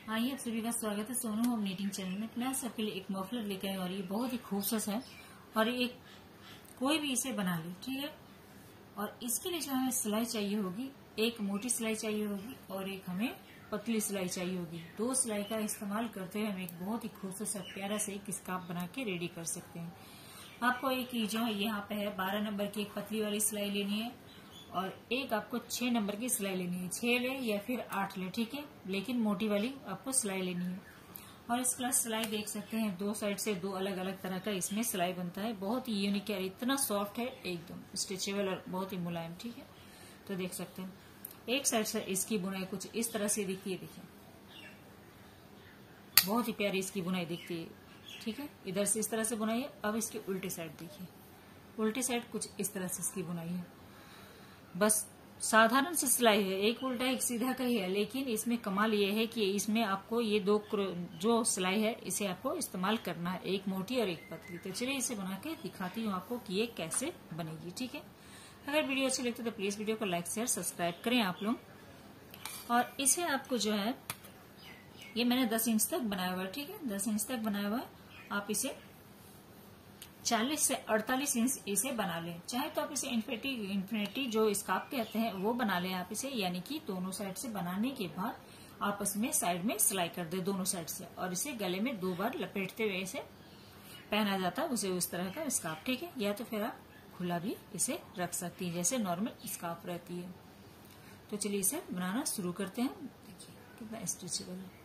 आइए आप सभी का स्वागत है सोनू होम नीटिंग चैनल में। मैं सबके लिए एक मफलर लेकर आई और ये बहुत ही खूबसूरत है और एक कोई भी इसे बना ले, ठीक है। और इसके लिए जो हमें सिलाई चाहिए होगी, एक मोटी सिलाई चाहिए होगी और एक हमें पतली सिलाई चाहिए होगी। दो सिलाई का इस्तेमाल करते हुए हम एक बहुत ही खूबसूरत सा प्यारा से एक स्कार्फ बना के रेडी कर सकते हैं। आपको एक जो है यहाँ पे है 12 नंबर की एक पतली वाली सिलाई लेनी है और एक आपको 6 नंबर की सिलाई लेनी है। 6 ले या फिर 8 ले, ठीक है, लेकिन मोटी वाली आपको सिलाई लेनी है। और इसका सिलाई देख सकते हैं, दो साइड से दो अलग अलग तरह का इसमें सिलाई बनता है। बहुत ही यूनिक है, इतना सॉफ्ट है, एकदम स्ट्रेचेबल और बहुत ही मुलायम, ठीक है। तो देख सकते हैं एक साइड से इसकी बुनाई कुछ इस तरह से दिखती है, देखिए बहुत ही प्यारी इसकी बुनाई दिखती है, ठीक है। इधर से इस तरह से बुनाई है। अब इसकी उल्टी साइड देखिए, उल्टी साइड कुछ इस तरह से इसकी बुनाई है। बस साधारण सी सिलाई है, एक उल्टा एक सीधा का ही है, लेकिन इसमें कमाल ये है कि इसमें आपको ये दो जो सिलाई है इसे आपको इस्तेमाल करना है, एक मोटी और एक पतली। तो चलिए इसे बना के दिखाती हूँ आपको कि ये कैसे बनेगी, ठीक है। अगर वीडियो अच्छी लगती है तो प्लीज वीडियो को लाइक शेयर सब्सक्राइब करें आप लोग। और इसे आपको जो है ये मैंने 10 इंच तक बनाया हुआ है, ठीक है, 10 इंच तक बनाया हुआ है। आप इसे 40 से 48 इंच इसे बना लें। चाहे तो आप इसे इन्फिनिटी जो स्कार्फ कहते हैं वो बना लें आप इसे, यानी कि दोनों साइड से बनाने के बाद आपस में साइड में सिलाई कर दे दोनों साइड से, और इसे गले में 2 बार लपेटते हुए इसे पहना जाता है उसे उस तरह का स्कार्फ, ठीक है। या तो फिर आप खुला भी इसे रख सकती है जैसे नॉर्मल स्कार्फ रहती है। तो चलिए इसे बनाना शुरू करते हैं। देखिए कितना स्ट्रेचेबल है।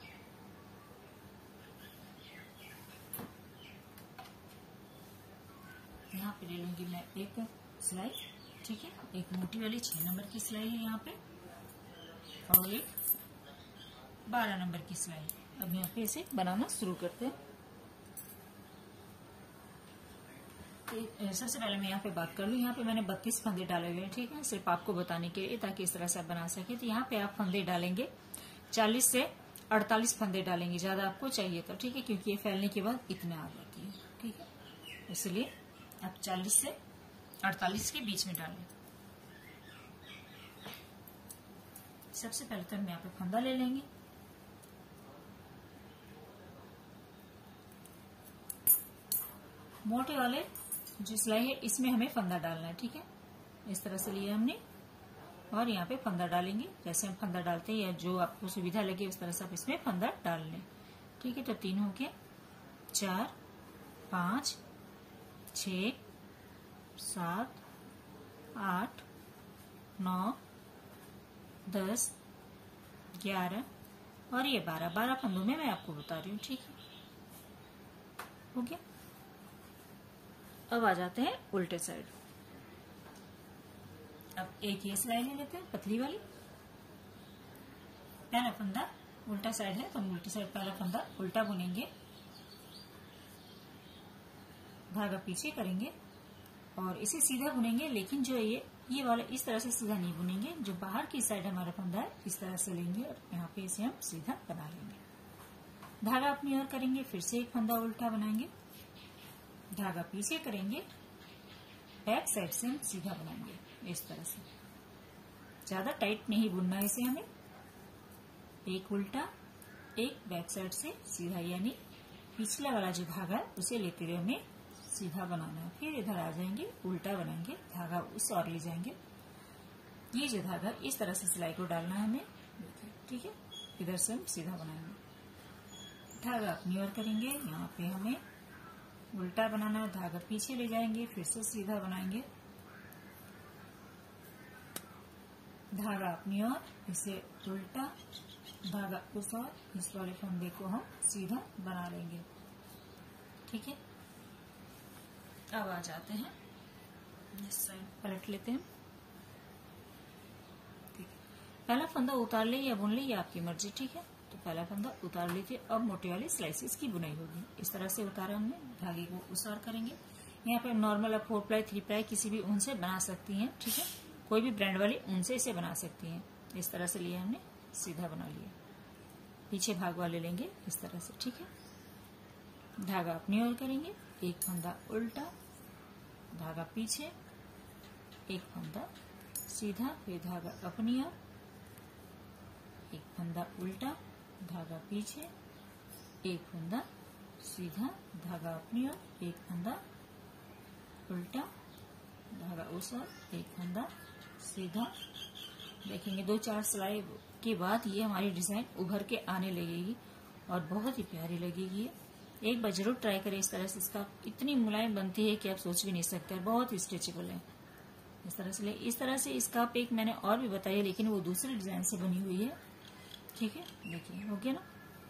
यहाँ पे ले लूंगी मैं एक सिलाई, ठीक है, एक मोटी वाली 6 नंबर की सिलाई है यहाँ पे और एक 12 नंबर की सिलाई। अब यहाँ पे इसे बनाना शुरू करते हैं। सबसे पहले मैं यहाँ पे बात कर लूँ, यहाँ पे मैंने 32 फंदे डाले हुए हैं, ठीक है, सिर्फ आपको बताने के लिए ताकि इस तरह से आप बना सके। तो यहाँ पे आप फंदे डालेंगे 40 से 48 फंदे डालेंगे, ज्यादा आपको चाहिए तो, ठीक है, क्योंकि ये फैलने के बाद इतने आ जाती है, ठीक है, इसलिए आप 40 से 48 के बीच में डालें। सबसे पहले तो हम यहाँ पे फंदा ले लेंगे। मोटे वाले जो सिलाई है इसमें हमें फंदा डालना है, ठीक है, इस तरह से लिया हमने और यहाँ पे फंदा डालेंगे। जैसे हम फंदा डालते हैं या जो आपको सुविधा लगे उस तरह से आप इसमें फंदा डाल लें, ठीक है। तो 3 हो गया, 4 5 6 7 8 9 10 11 और ये 12 फंदों में मैं आपको बता रही हूँ, ठीक है, हो गया। अब आ जाते हैं उल्टे साइड। अब एक ये सिलाई ले लेते हैं पतली वाली। पहला फंदा उल्टा साइड है तो हम उल्टी साइड पहला फंदा उल्टा बुनेंगे, धागा पीछे करेंगे और इसे सीधा बुनेंगे, लेकिन जो ये वाला इस तरह से सीधा नहीं बुनेंगे। जो बाहर की साइड हमारा फंदा है इस तरह से लेंगे और यहाँ पे इसे हम सीधा बना लेंगे। धागा अपनी ओर करेंगे, फिर से एक फंदा उल्टा बनाएंगे, धागा पीछे करेंगे, बैक साइड से हम सीधा बनाएंगे इस तरह से। ज्यादा टाइट नहीं बुनना है इसे हमें, एक उल्टा एक बैक साइड से सीधा, यानी पिछला वाला जो धागा है उसे लेते हुए हमें सीधा बनाना है। फिर इधर आ जाएंगे, उल्टा बनाएंगे, धागा उस और ले जाएंगे। ये जो धागा इस तरह से सिलाई को डालना है हमें, ठीक है, इधर से हम सीधा बनाएंगे। धागा अपनी ओर करेंगे, यहाँ पे हमें उल्टा बनाना है, धागा पीछे ले जाएंगे, फिर से सीधा बनाएंगे, धागा अपनी ओर, इसे उल्टा, धागा उस और, इस वाले फंदे को हम सीधा बना लेंगे, ठीक है। अब आ जाते हैं इस साइड, पलट लेते हैं, ठीक है। पहला फंदा उतार ले या बुन ले, ये आपकी मर्जी, ठीक है। तो पहला फंदा उतार लीजिए। अब मोटे वाली स्लाइसेस की बुनाई होगी। इस तरह से उतारा हमने, धागे को उसार करेंगे। यहाँ पे नॉर्मल आप 4 प्लाई 3 प्लाई किसी भी ऊन से बना सकती हैं, ठीक है, कोई भी ब्रांड वाली ऊन से इसे बना सकती हैं। इस तरह से लिया हमने, सीधा बना लिया, पीछे भाग वाले लेंगे इस तरह से, ठीक है। धागा अपनी ओर करेंगे, एक फंदा उल्टा, धागा पीछे, एक फंदा सीधा, फिर धागा अपनी ओर, एक फंदा उल्टा, धागा पीछे, एक फंदा सीधा, धागा अपनी ओर, एक फंदा उल्टा, धागा उस ओर, एक फंदा सीधा। देखेंगे 2-4 सिलाई के बाद ये हमारी डिजाइन उभर के आने लगेगी और बहुत ही प्यारी लगेगी। एक बार जरूर ट्राई करें इस तरह से। इसका इतनी मुलायम बनती है कि आप सोच भी नहीं सकते, बहुत ही स्ट्रेचेबल है। इस तरह से इसका एक मैंने और भी बताया, लेकिन वो दूसरे डिजाइन से बनी हुई है। ठीक है, देखिए हो गया ना,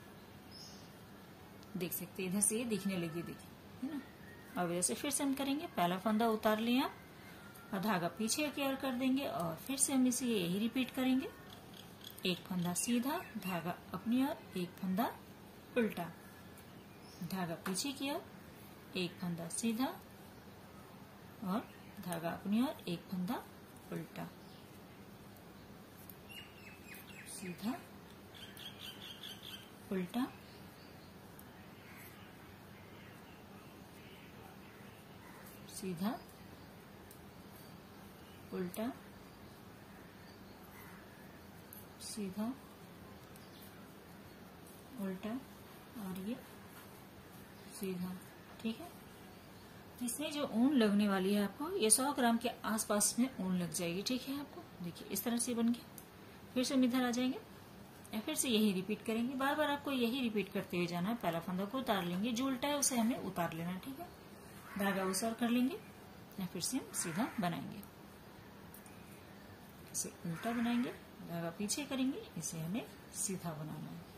देख सकते इधर से ये दिखने लगी, देखिए है ना। अब वैसे फिर से हम करेंगे, पहला फंदा उतार लिया आप और धागा पीछे की ओर कर देंगे और फिर से हम इसे यही रिपीट करेंगे। एक फंदा सीधा, धागा अपनी ओर, एक फंदा उल्टा, धागा पीछे की ओर, एक फंदा सीधा और धागा अपनी ओर, एक फंदा उल्टा, सीधा उल्टा, सीधा उल्टा, सीधा उल्टा और ये सीधा। ठीक है, तो इसमें जो ऊन लगने वाली है आपको, ये 100 ग्राम के आसपास में ऊन लग जाएगी। ठीक है, आपको देखिए इस तरह से बन गया। फिर से हम इधर आ जाएंगे या फिर से यही रिपीट करेंगे। बार बार आपको यही रिपीट करते हुए जाना है। पहला फंदा को उतार लेंगे, जो उल्टा है उसे हमें उतार लेना। ठीक है, धागा उस ओर कर लेंगे या फिर से हम सीधा बनाएंगे, इसे उल्टा बनाएंगे, धागा पीछे करेंगे, इसे हमें सीधा बनाना है।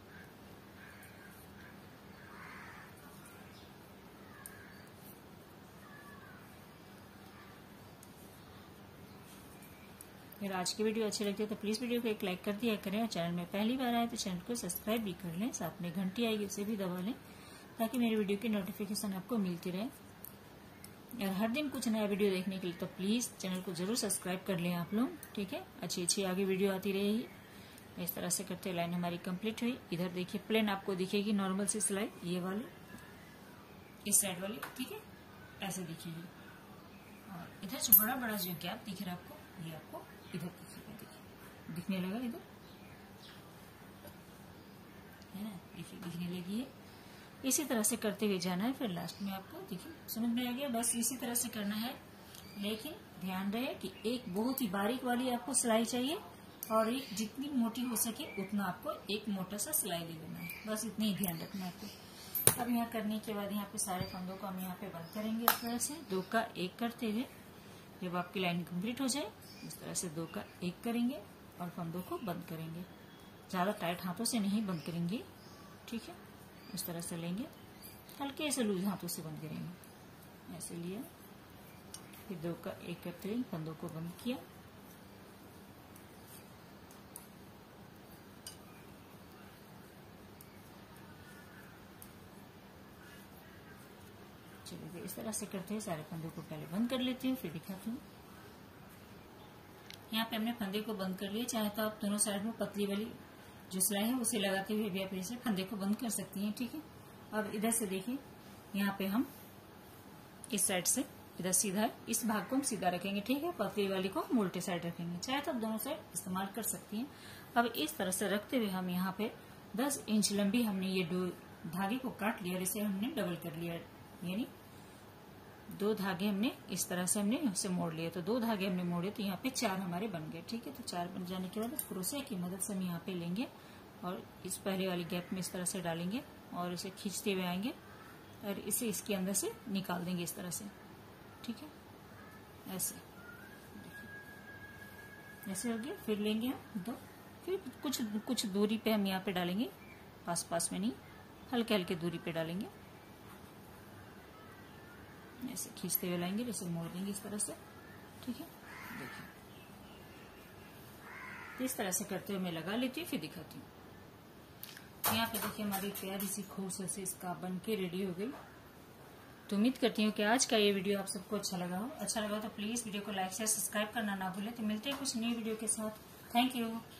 अगर आज की वीडियो अच्छी लगती है तो प्लीज वीडियो को एक लाइक कर दिया करें और चैनल में पहली बार आए तो चैनल को सब्सक्राइब भी कर लें। साथ में घंटी आएगी उसे भी दबा लें ताकि मेरी वीडियो की नोटिफिकेशन आपको मिलती रहे। और हर दिन कुछ नया वीडियो देखने के लिए तो प्लीज चैनल को जरूर सब्सक्राइब कर लें आप लोग। ठीक है, अच्छी आगे वीडियो आती रहेगी। इस तरह से करते लाइन हमारी कंप्लीट हुई। इधर देखिए प्लेन आपको दिखेगी नॉर्मल सी सिलाई, ये वाली इस साइड वाली। ठीक है, ऐसे दिखेगी। और इधर जो बड़ा जो गैप दिख रहा है आपको, ये आपको इधर दिखेगा, देखिए दिखने लगा इधर, है ना, देखिए दिखने लगी है। इसी तरह से करते हुए जाना है। फिर लास्ट में आपको देखिए समझ में आ गया, बस इसी तरह से करना है। लेकिन ध्यान रहे कि एक बहुत ही बारीक वाली आपको सिलाई चाहिए और एक जितनी मोटी हो सके उतना आपको एक मोटा सा सिलाई ले लेना है। बस इतना ही ध्यान रखना है आपको। अब यहाँ करने के बाद यहाँ पे सारे फंदों को हम यहाँ पे बंद करेंगे इस तरह से 2 का 1 करते हुए। जब आपकी लाइन कंप्लीट हो जाए इस तरह से 2 का 1 करेंगे और फंदों को बंद करेंगे। ज्यादा टाइट हाथों से नहीं बंद करेंगे। ठीक है, इस तरह से लेंगे, हल्के से लूज हाथों से बंद करेंगे। ऐसे लिया, फिर 2 का 1 करते हुए फंदों को बंद किया। चलिए इस तरह से करते हैं। सारे फंदों को पहले बंद कर लेती हूँ, फिर दिखाती हूँ। यहाँ पे हमने फंदे को बंद कर लिया। चाहे तो आप दोनों साइड में पतली वाली जो सिलाई है उसे लगाते हुए भी आप ऐसे फंदे को बंद कर सकती हैं। ठीक है, अब इधर से देखिए, यहाँ पे हम इस साइड से इधर सीधा है, इस भाग को हम सीधा रखेंगे। ठीक है, पतली वाली को हम उल्टे साइड रखेंगे। चाहे तो आप दोनों साइड इस्तेमाल कर सकती हैं। अब इस तरह से रखते हुए हम यहाँ पे 10 इंच लंबी हमने ये धागे को काट लिया और इसे हमने डबल कर लिया, यानी 2 धागे हमने इस तरह से हमने इसे मोड़ लिए। तो 2 धागे हमने मोड़े तो यहाँ पे 4 हमारे बन गए। ठीक है, तो 4 बन जाने के बाद क्रोशिया की मदद से हम यहाँ पे लेंगे और इस पहले वाली गैप में इस तरह से डालेंगे और इसे खींचते हुए आएंगे और इसे इसके अंदर से निकाल देंगे इस तरह से। ठीक है, ऐसे ऐसे हो गया। फिर लेंगे हम 2, फिर कुछ दूरी पे हम यहाँ पे डालेंगे, पास में नहीं, हल्के दूरी पे डालेंगे। ऐसे खींचते हुए लाएंगे, जैसे मोड़ देंगे इस तरह से। ठीक है, देखिए इस तरह से करते हुए मैं लगा लेती हूँ, फिर दिखाती हूँ। यहाँ पे देखिए हमारी प्यारी सी खूबसूरत से इसका बन के रेडी हो गई। तो उम्मीद करती हूँ कि आज का ये वीडियो आप सबको अच्छा लगा हो। अच्छा लगा तो प्लीज वीडियो को लाइक शेयर सब्सक्राइब करना ना भूलें। तो मिलते हैं कुछ नई वीडियो के साथ। Thank you.